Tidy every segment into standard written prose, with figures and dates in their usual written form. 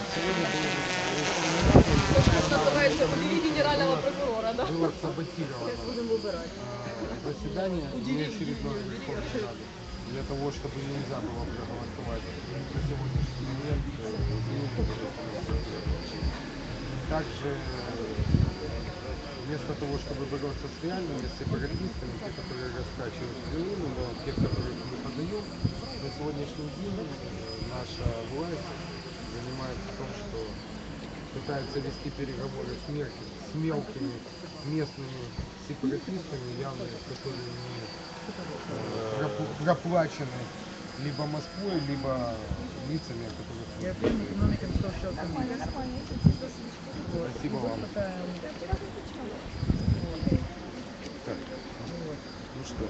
Сегодня был Верховной Что Радой, называется, удиви генерального прокурора, да? было саботировано заседание неочередной Верховной Рады для того, чтобы нельзя было проголосовать на сегодняшний момент изменения Божественного Совета. Также вместо того, чтобы бороться с реальными сепаратистами, те, которые раскачивают Украину, но те, которых мы подаем, на сегодняшний день наша власть занимается тем, что пытается вести переговоры с мелкими местными сепаратистами, явно, которые не проплачены либо Москвой, либо лицами, о которых Спасибо вам. Так, ну что,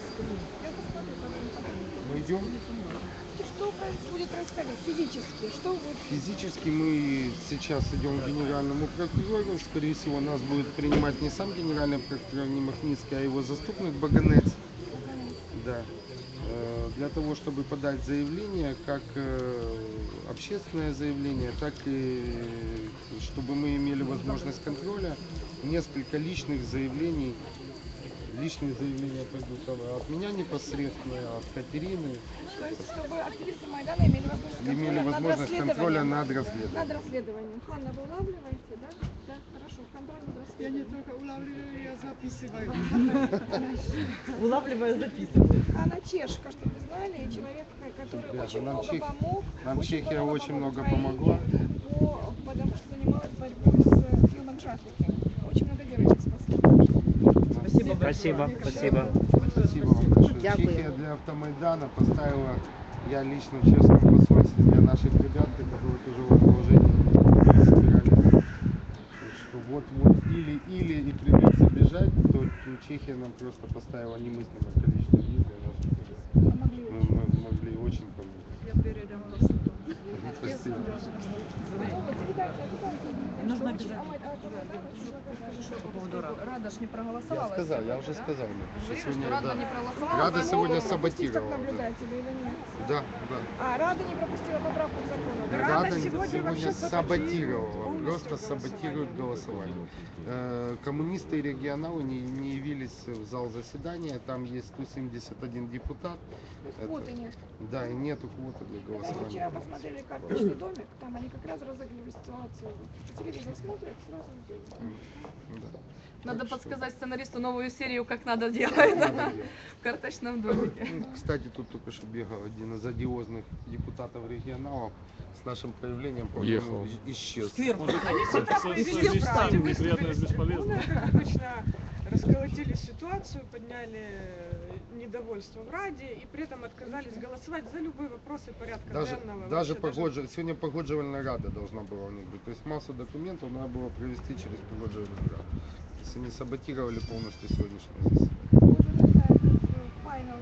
мы идем? Что будет происходить физически? Что будет? Физически мы сейчас идем к генеральному прокурору. Скорее всего, нас будет принимать не сам генеральный прокурор Немахницкий, а его заступник Баганец. Да. Для того, чтобы подать заявление, как общественное заявление, так и чтобы мы имели возможность контроля, несколько личных заявлений. Личные заявления пойдут от меня непосредственно, от Катерины. То есть, чтобы активисты Майдана имели возможность контроля над расследованием. Над расследованием. Ладно, вы улавливаете, да? Да, хорошо. Контроль над Я не расследованием. только улавливаю, я записываю. Улавливаю, записываю. Она чешка, чтобы вы знали, человек, который Ребята, очень нам много помог. нам Чехия очень много Украине, помогла. потому что занималась борьбой с human trafficking. Очень много девочек спасли. Спасибо. Спасибо, спасибо. Спасибо вам большое. Дякую. Чехия для Автомайдана поставила, я лично в честном посольстве для наших ребят, которые тоже в положении собирали, что вот или и придется бежать, то Чехия нам просто поставила немыслимое количество виз для наших ребят. Мы могли очень помочь. Я передам вас. Спасибо. Нужно обязательно. По поводу Рада ж не Я проголосовала. сказал, я уже да? сказал. Говорили, Сегодня, что Рада да. не проголосовала. Рада поэтому сегодня пропустить саботировала. как Да. наблюдателя или нет? Да, да. А, Рада не пропустила поправку к закону. да? Рада сегодня сегодня вообще саботировала, полностью просто саботирует голосование. Коммунисты и регионалы не явились в зал заседания, там есть 171 депутат. Вот и нет. Да, и нету квоты для Мы голосования. вчера посмотрели карточный домик, там они как раз разыгрывали ситуацию. Телевизор смотрят, сразу делают. Да. Надо Так что подсказать сценаристу новую серию, как надо делать надо делать. в карточном домике. Ну, кстати, тут только что бегал один из одиозных депутатов регионалов. С нашим появлением, по-моему, исчез. Сверху. Они всегда появились вправду, выступили с трибуны, как обычно, расколотили ситуацию, подняли недовольство в Раде и при этом отказались голосовать за любые вопросы порядка денного. Даже Вообще сегодня погоджувальная рада должна была у них быть. То есть массу документов надо было провести через погоджувальную раду. Если не саботировали полностью сегодняшнее заседание. Вот это final.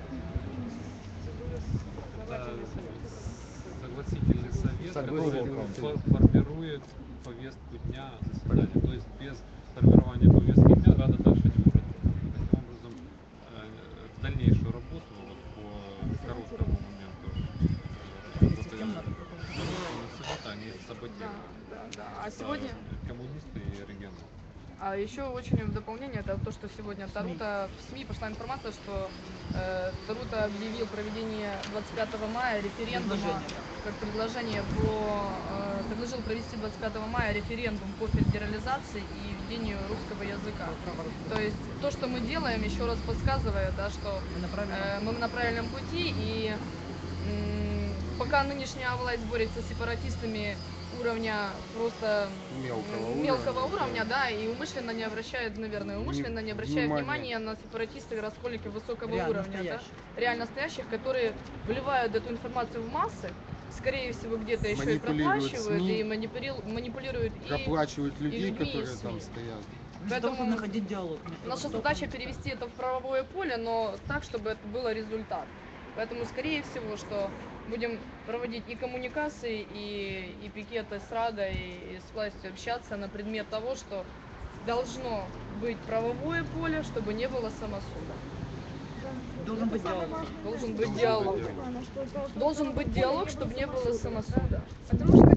Согласительный совет, Согласительный который совет. формирует повестку дня заседания. То есть без формирования повестки дня Рада дальше не может работать. Таким образом, дальнейшую работу вот по короткому моменту работы совета они саботировали. Да. А сегодня... Коммунисты и регионалы. А еще очень в дополнение, это то, что сегодня Тарута, в СМИ пошла информация, что Тарута объявил проведение 25 мая референдума, как предложил провести 25 мая референдум по федерализации и введению русского языка. То есть то, что мы делаем, еще раз подсказывает, да, что мы на правильном пути, и пока нынешняя власть борется с сепаратистами уровня просто мелкого уровня, да, и умышленно не обращает, наверное, внимания на сепаратистов и раскольников высокого уровня, да, реально настоящих, которые вливают эту информацию в массы, скорее всего, где-то еще и проплачивают, СМИ, и манипулируют проплачивают людей, людьми, которые и там СМИ. стоят. Поэтому находить диалог. наша задача перевести это в правовое поле, но так, чтобы это был результат. Поэтому, скорее всего, что будем проводить и коммуникации, и пикеты с Радой, и с властью общаться на предмет того, что должно быть правовое поле, чтобы не было самосуда. Должен быть диалог. Должен быть диалог. Должен быть диалог, чтобы не было самосуда. Потому что когда мы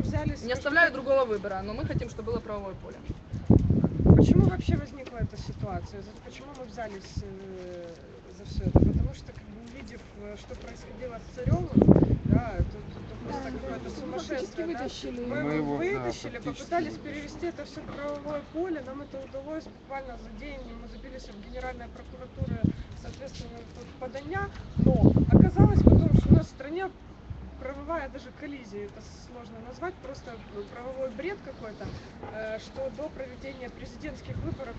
взялись... Не оставляю другого выбора, но мы хотим, чтобы было правовое поле. Почему вообще возникла эта ситуация? Почему мы взялись за все это? Потому что, как бы, увидев, что происходило с Царевым, да, это просто какое-то сумасшествие, да? Вытащили. Мы его вытащили, фактически попытались вытащили. перевести это все в правовое поле, нам это удалось буквально за день, мы забились в Генеральной прокуратуре, соответственно, подання, но оказалось потом, что у нас в стране правовая даже коллизия, это сложно назвать, просто правовой бред какой-то, что до проведения президентских выборов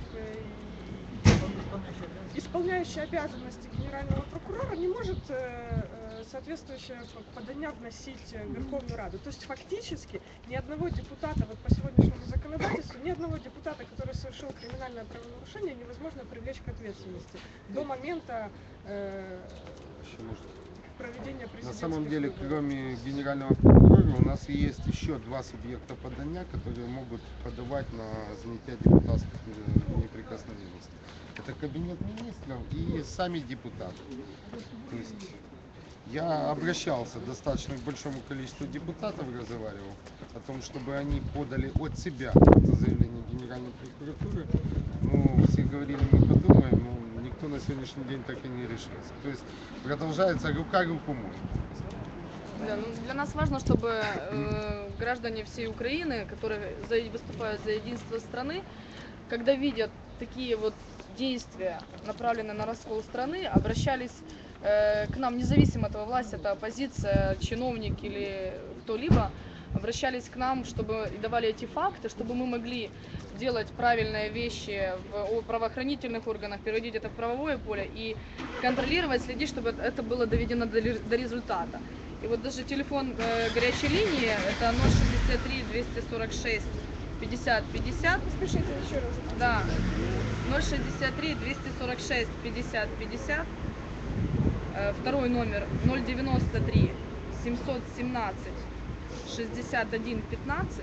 исполняющий обязанности генерального прокурора не может соответствующее подання вносить в Верховную Раду. То есть фактически ни одного депутата, вот по сегодняшнему законодательству, ни одного депутата, который совершил криминальное правонарушение, невозможно привлечь к ответственности до момента Еще может. проведения На президентских самом деле, выборов. кроме генерального прокурора, у нас есть еще два субъекта подания, которые могут подавать на снятие депутатских неприкосновенностей. Это кабинет министров и сами депутаты. То есть я обращался достаточно к большому количеству депутатов, разговаривал о том, чтобы они подали от себя это заявление Генеральной прокуратуры. Ну, все говорили, мы подумаем, но никто на сегодняшний день так и не решился. То есть продолжается рука руку моет. Да, ну, для нас важно, чтобы граждане всей Украины, которые выступают за единство страны, когда видят такие вот действия, направленные на раскол страны, обращались к нам, независимо от того, власть, это оппозиция, чиновник или кто-либо, обращались к нам, чтобы и давали эти факты, чтобы мы могли делать правильные вещи в правоохранительных органах, переводить это в правовое поле и контролировать, следить, чтобы это было доведено до результата. И вот даже телефон горячей линии, это 063 246 50 50. Спешите еще раз. Да, 063 246 50 50. Второй номер 093 717 61 15.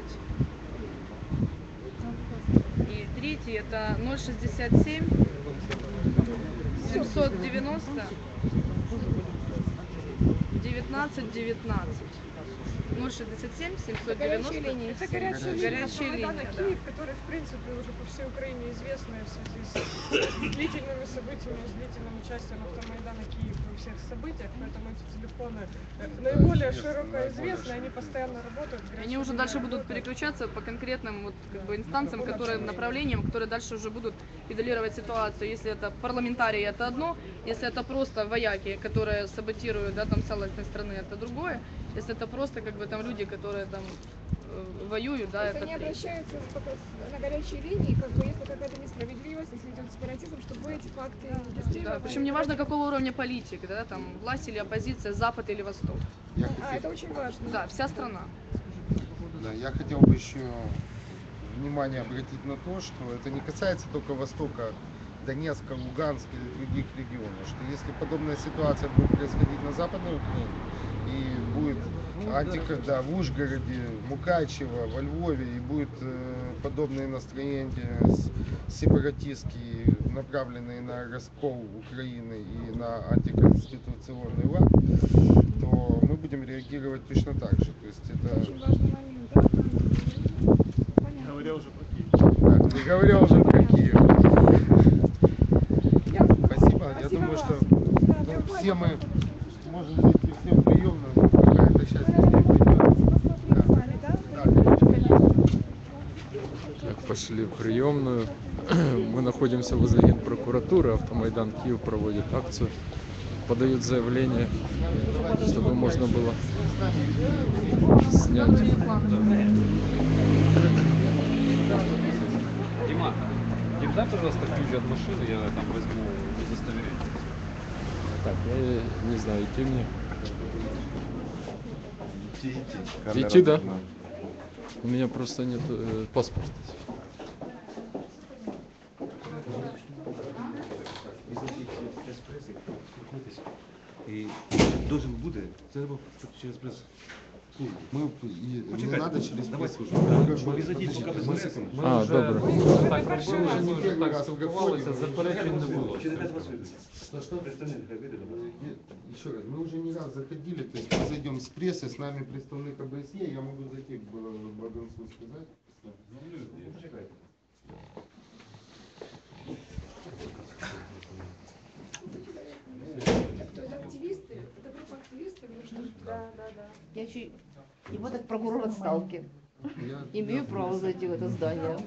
И третий это 067 790 19 19. 067 Горячие 790. линии. Это горячая линия Горячая Автомайдана линия, да. Киев, которая, в принципе, уже по всей Украине известная в связи с длительными событиями, с длительным участием Автомайдана Киев во всех событиях, поэтому эти телефоны наиболее известны, широко наиболее известны, они широко. постоянно работают. горячая Они уже линия дальше будут работает. переключаться по конкретным вот, как бы, инстанциям, которые, направлениям, которые дальше уже будут педалировать ситуацию. Если это парламентарии, это одно. Если это просто вояки, которые саботируют, да, там целостность страны, это другое. Если это просто как бы там люди, которые там воюют, да, Это это не третье. обращаются только на горячей линии, как бы если какая-то несправедливость, если идет сепаратизм, чтобы эти факты Да, регистрировали. причем неважно какого уровня политик, да, там власть или оппозиция, Запад или Восток. Я А, хотел, это очень важно. Да, вся страна. да, я хотел бы еще внимание обратить на то, что это не касается только Востока, Донецка, Луганска или других регионов, что если подобная ситуация будет происходить на Западной Украине и будет да, в Ужгороде, Мукачево, во Львове и будет подобные настроения сепаратистские, направленные на раскол Украины и на антиконституционный лад, то мы будем реагировать точно так же. То есть это Очень важный момент, да? Понятно. Говоря уже про Киев. да, не говоря уже про Киев. Спасибо. Я Спасибо думаю, что вам. Да, ну, все мы приходите. можем зайти все в приемную, но какая-то часть людей пойдет. Да, конечно. Так, пошли в приемную. Мы находимся возле Генпрокуратуры. Автомайдан Киев проводит акцию. Подают заявление, чтобы можно было снять. Дима, Дим, дай, пожалуйста, ключ от машины, я там возьму удостоверение. Так, я не знаю, идти мне. Идти, да? У меня просто нет паспорта. І должен буде, це треба через прес. Мы не Почекайте, надо через давай. пресс уже. Ви зайдіть, поки без преси. А, добре. Так, ми вже не перший раз спілкувалися, заперечень не було. Через 5 вас вийдуть. Представник хай вийде до вас. Еще раз, мы уже не раз заходили, то есть мы зайдем с прессы, с нами представник ОБСЕ, я могу зайти в Багансу сказать. Почекайте. То есть активисты, это группа активистов, да, да, да. Я чуть... Его так прокурор отставки. Я- Имею право зайти в это здание.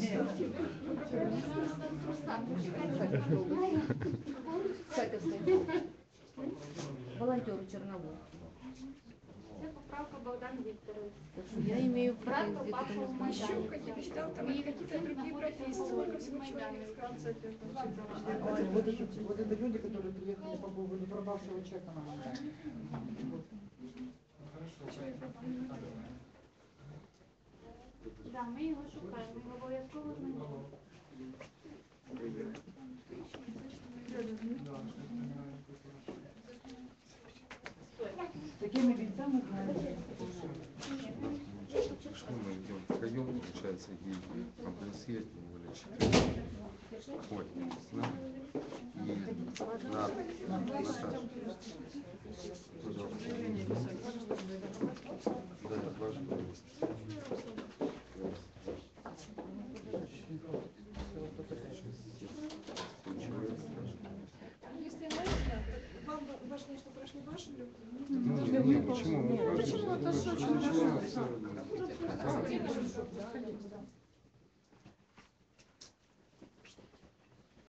Харьковской. Волонтеру Чернову. Це поправка Богдан Вікторович. Так что я имею право Брат зайти папашу в в Майдані. Еще какие-то читал, там и какие-то другие профессии. Сколько всего человек в конце Вот это люди, которые приехали по поводу пропавшего человека на Майдане. Да, ми його шукаємо, ми його обов'язково знайдемо. С такими бійцями знаєте. Что мы идем втроем, получается, и ОБСЕ, тем более 4. Ой, с нами. И Наташа. Да, важно. Если можно, вам важнее, что прошли ваши люди. Не, почему? Мы Почему? Это же очень Почему? важно.